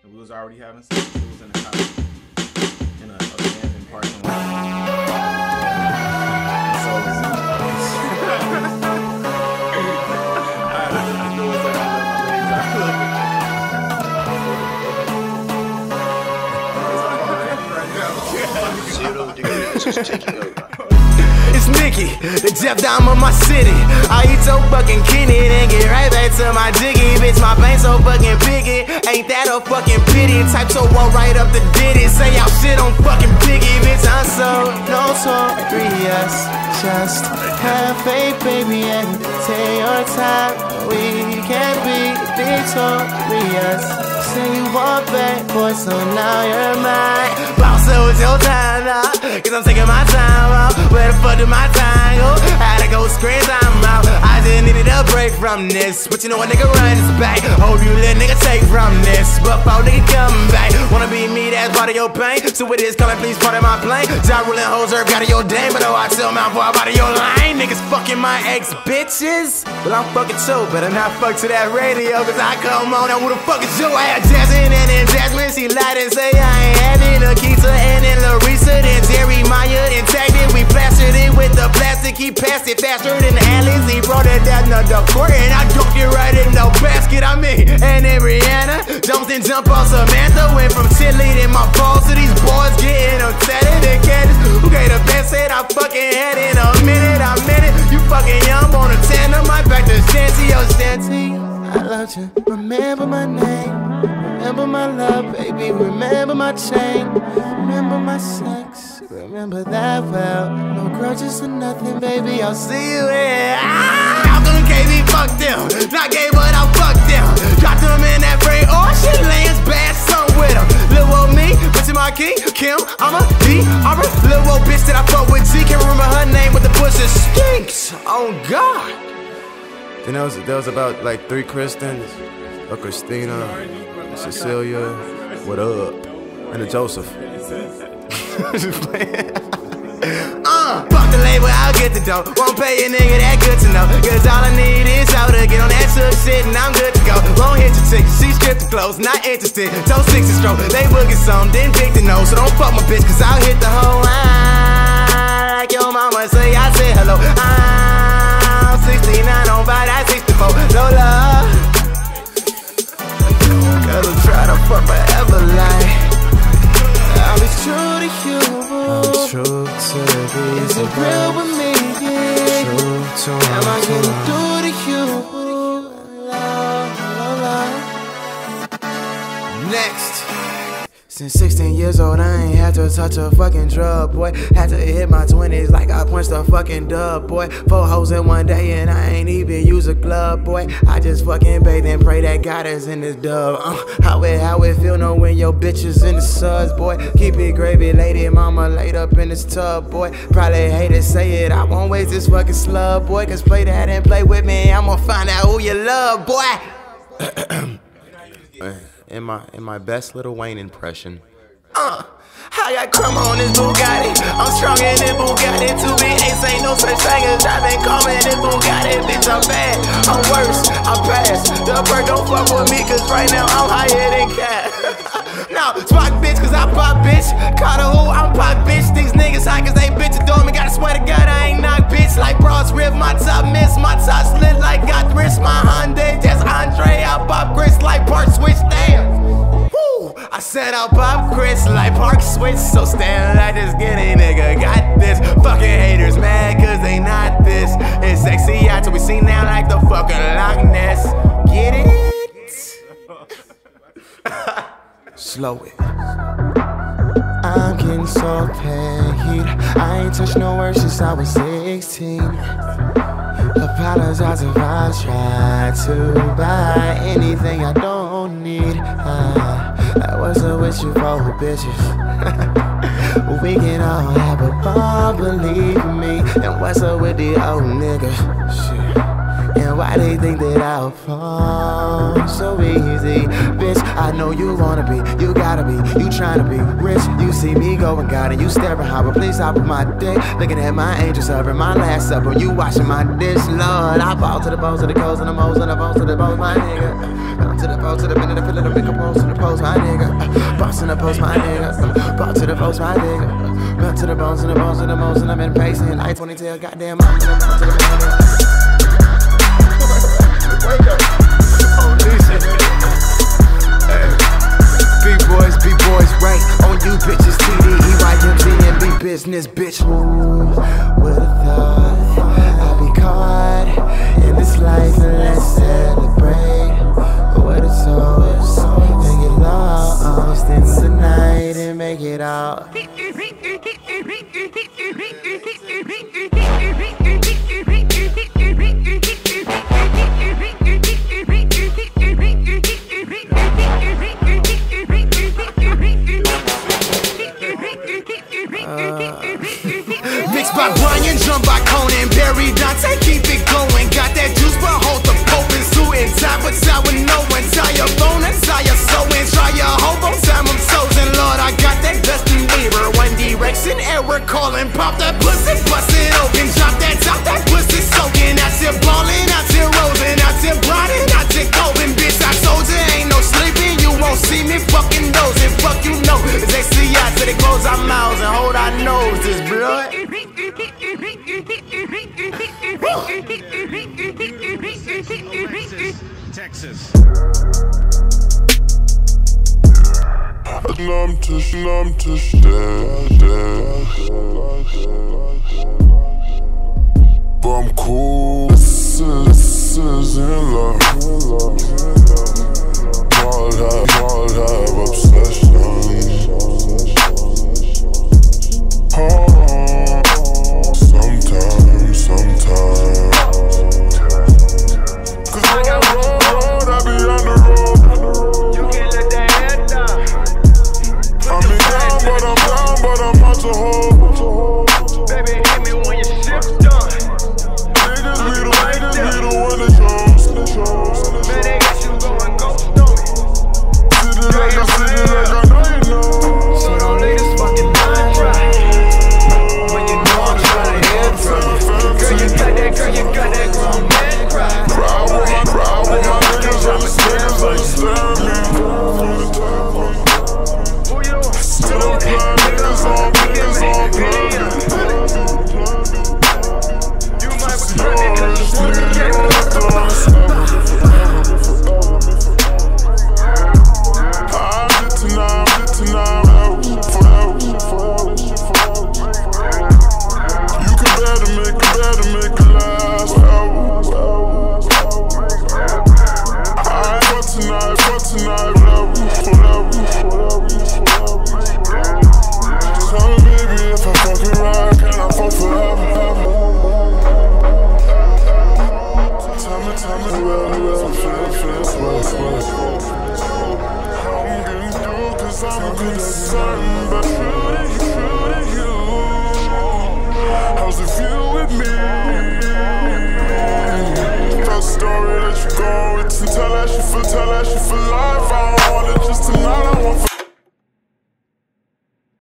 And we was already having sex. It was in a house, in a abandoned parking lot. It's Nicky, the Jeff Dahmer of my city. I eat so fucking kidney, then get right back to my jiggy. Bitch, my veins so fucking picky. Ain't that a fucking pity? Type so well right up the ditty. Say y'all shit on fucking Biggie. Bitch, I'm so no serious. Just have faith, baby, and take your time. We can't be victorious. Say you want back, boy, so now you're mine. Bounce it with your time now, cause I'm taking my time out. Where the fuck did my time go? Had to go scream time out. I just needed a break from this, but you know a nigga run his back. Hope you let nigga take from this, but before nigga come back. Wanna be me, that's part of your pain. So with this color, please part of my plane. Ja ruling hoes, herb out of your dame, but oh, I tell mouth for out of your line. Niggas fucking my ex bitches. Well, I'm fucking too, better not fuck to that radio, cause I come on and who the fuck is you? I had Jasmine and then Jasmine, she lied and say I ain't had it. Nikita and then Larissa, then Jeremiah, then tagged it. We plastered it with the plastic, he passed it faster than Alice. He brought it down the court and I dunked it right in the basket. I mean, and then Rihanna jumped and jumped on Samantha. Went from cheerleading my balls to these boys getting upset. And Candace, who gave the best head I fucking had in a minute. I meant it, you fucking young on a tandem. My back to Shanty, oh Shanty. I loved you, remember my name. Remember my love, baby, remember my chain. Remember my sex, remember that well. No grudges or nothing, baby, I'll see you there. I'm gonna KB, fuck them. Not gay, but I fuck them. Dropped them in that frame, oh shit, Lance bad son with him. Lil' old me, bitch in my key, Kim, I'm a D, I'm a lil' old bitch that I fuck with G. Can't remember her name, but the pussy stinks, oh God. Then there was about like 3 Kristens, a Christina, a Cecilia, what up, and a Joseph. Just playing. Fuck the label, I'll get the dough. Won't pay a nigga that good to know. Cause all I need is out to get on that shook shit and I'm good to go. Won't hit your chick, she stripped the clothes, not interested. Toe 6 and stroke, they boogie some, then pick the nose. So don't fuck my bitch, cause I'll hit the whole line. Like your mama say, I say hello. I'm 69 on by that 64. No love. Cause I'm trying to fuck forever like I'll be true to you. I'm true to thee. Is it real with me? True to am I getting through to you? Next. Since 16 years old, I ain't had to touch a fucking drug, boy. Had to hit my 20s like I punched a fucking dub, boy. 4 hoes in one day and I ain't even use a glove, boy. I just fucking bathe and pray that God is in this dub. How it feel know when your bitch is in the suds, boy. Keep it gravy, lady, mama laid up in this tub, boy. Probably hate to say it, I won't waste this fucking slug, boy. Cause play that and play with me, I'ma find out who you love, boy. In my best Lil Wayne impression. I got crumb on this Bugatti. I'm stronger than Bugatti. 2B8 ain't no such thing as driving calm in this Bugatti. Bitch, I'm bad, I'm worse, I pass. The bird don't fuck with me, cause right now I'm higher than cat. Now, spark bitch, cause I pop bitch. Caught a who, I'm pop bitch. These niggas high cause they bitch adore me. Gotta swear to God, I ain't knock bitch. Like bras rip, my top miss. My top slit like got wrist. My Hyundai, just Andre. I pop grits like park switch, damn. I said I'll pop Chris like park switch. So stand like this skinny nigga got this. Fucking haters mad cause they not this. It's sexy out till we see now like the fucking Loch Ness. Get it? Slow it. I'm getting so paid. I ain't touched no words since I was 16. Apologize if I try to buy anything I don't need. I wasn't with you for bitches. We can all have a ball, believe me. And what's up with the old nigga? Shit. And why they think that I'll fall so easy? Bitch, I know you wanna be, you gotta be, you tryna be rich. You see me going God and you staring hard, but please stop with my dick. Looking at my angels serving my last supper, you washing my dish, Lord. I fall to the bones, to the coals, and the moles, and the bones, to the bones, my nigga. Down to the bones, to the minute, I feel it, I make a pose to the pose, my nigga. Boss in the post, my nigga. Ball to the post, my nigga. Belt to the bones, and the bones, and the bones, and I've been pacing. Light 20 tail, goddamn, I'm to the bones, to the bones. Wake up. Oh, listen. B-boys, right on you bitches. TDE, YMZ, and B business, bitch. Ooh, would've thought I'd be caught in this life, and let's celebrate what it's toast and get lost into the night and make it out. Mixed by Brian, drum by Conan, Barry, Dante, keep it going. Got that juice, but hold the Pope in suit and tie, but tie with no one. Tie your phone and tie your soul and try your hope on time I'm chosen. Lord, I got that Justin Bieber, One Direction, Eric calling, pop that pussy, bust it open, drop that top, that pussy soaking. Out here ballin', out here rolling, out here broaden, out here golden, bitch. I told you ain't no sleeping, you won't see me fucking dozing. Fuck you know, it's XCI till they close our mouths and hold our nose. This blood. Texas. Numb to but I'm cool. This is in love. All have obsession. Sometimes. Cause when I road, I be on the road. You can't let that head down. But I'm out to hold. Baby, hit me when your ship's done. Niggas be the one that shows. Man, they got you going ghost on me. City like I know you know. So don't leave this fucking line dry. When you know I'm trying to head from. Girl, you got that grown man cry. Proud with my niggas understand me. Still playing niggas on play. You might be running cause you want to get I'm lit tonight, forever. You can better make it last forever. I for tonight, forever. Tell me, baby, if I fuck it right, can I fuck forever? Tell me, well, I'm getting through, cause I'm concerned, but really